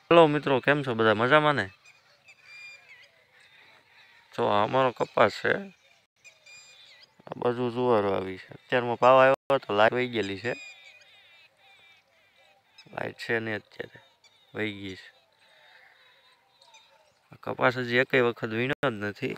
Hello મિત્રો, કેમ છો બધા? મજામાં ને? જો અમારો કપાસ છે, આ બાજુ જુવારો આવી છે. અત્યારમાં ભાવ આવ્યો તો લાઈટ વહી ગયેલી છે. લાઈટ છે ને અત્યારે વહી ગઈ છે. કપાસ હજી એકેય વખત વીણ્યો જ નથી.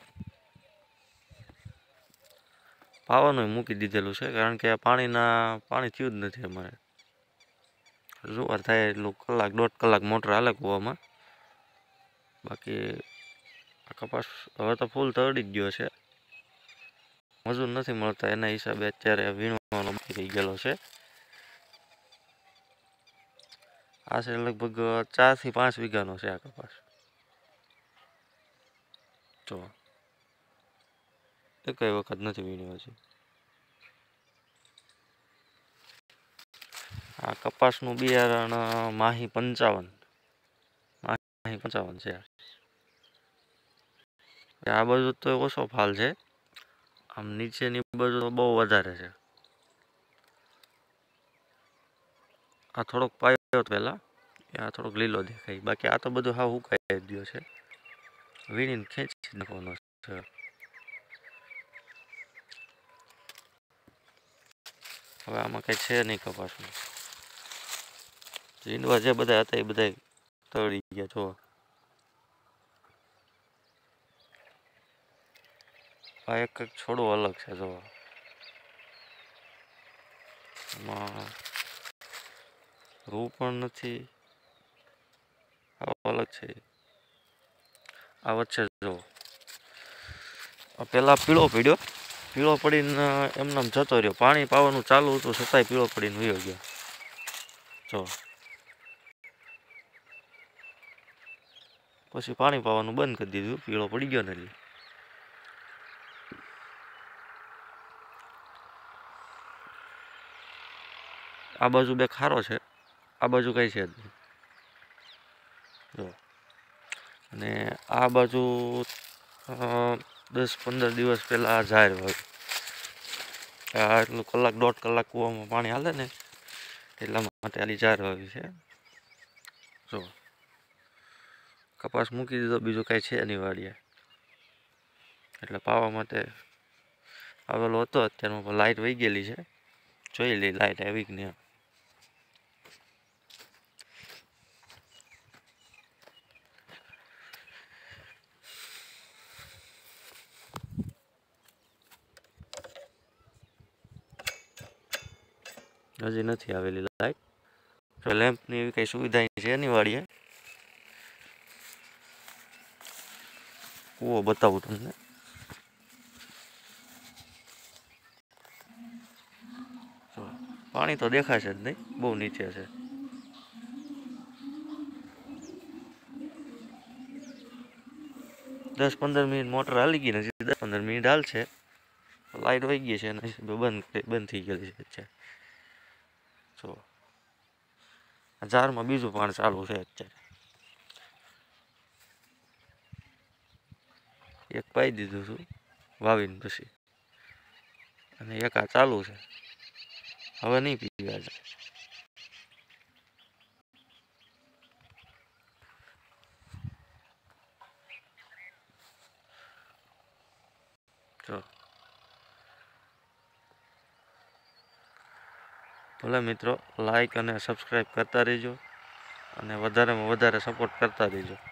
પાવાનું મૂકી દીધેલું છે, કારણ કે પાણી થયું જ નથી અમારે. જુવાર થાય એટલું કલાક 1.5 કલાક મોટર હાલે કૂવામાં. બાકી આ કપાસ હવે તો ફૂલ તળી જ ગયો છે. મજૂર નથી મળતા, એના હિસાબે અત્યારે વીણવાનો બાકી રહી ગયેલો છે. આ છે લગભગ 4 થી 5 વીઘાનો છે આ કપાસ. જો એકેય વખત નથી વીણ્યો હજી. આ કપાસનું બિયારણ માહી 55 છે. આ બાજુ તો ઓછો ફાલ છે, આમ નીચેની બાજુ તો બહુ વધારે છે. આ થોડોક પાયો પહેલા, આ થોડોક લીલો દેખાય, બાકી આ તો બધું હાવ હુકાઈ ગયો છે. વીણીને ખેંચી નાખવાનો છે. હવે આમાં કઈ છે નહીં કપાસનું. ઝીંડવા જે બધા હતા એ બધા તળી ગયા. જો આ એક છોડો અલગ છે. જો આમાં રૂ પણ નથી, અલગ છે. આ વચ્ચે જો પેલા પીળો પડીને એમને જતો રહ્યો. પાણી પાવાનું ચાલુ હતું છતાંય પીળો પડીને વયો ગયો. જો પછી પાણી પાવાનું બંધ કરી દીધું, પીળો પડી ગયો ને એટલે. આ બાજુ બે ખારો છે, આ બાજુ કઈ છે જ નહીં. જો અને આ બાજુ 10-15 દિવસ પહેલા આ ઝાડ વાવ્યું. એટલું કલાક 1.5 કલાક કૂવામાં પાણી હાલે ને એટલા માટે આલી ઝાડ વાવી છે. જો કપાસ મૂકી દીધો, બીજું કાંઈ છે નહીં વાડીએ. એટલે પાવા માટે આવેલો હતો. અત્યારમાં લાઈટ વહી ગયેલી છે. જોઈ લઈ લાઈટ આવી કે નહીં. હજી નથી આવેલી લાઈટ. લેમ્પની એવી કઈ સુવિધા છે નહીં વાડીએ. કૂવો બતાવું તમને. પાણી તો દેખાશે જ નહીં, બહુ નીચે છે. દસ 15 મિનિટ મોટર હાલી ગઈ નથી, 10-15 મિનિટ હાલશે. લાઈટ વહી ગઈ છે એના હિસાબે બંધ થઈ ગયેલી છે. જો ઝાડમાં બીજું પાણી ચાલુ છે અત્યારે. એક પાઈ દીધું છું વાવીને પછી, અને એક આ ચાલુ છે. હવે નહીં પીવા જાય. જો ભલે મિત્રો, લાઈક અને સબસ્ક્રાઈબ કરતા રહેજો, અને વધારેમાં વધારે સપોર્ટ કરતા રહેજો.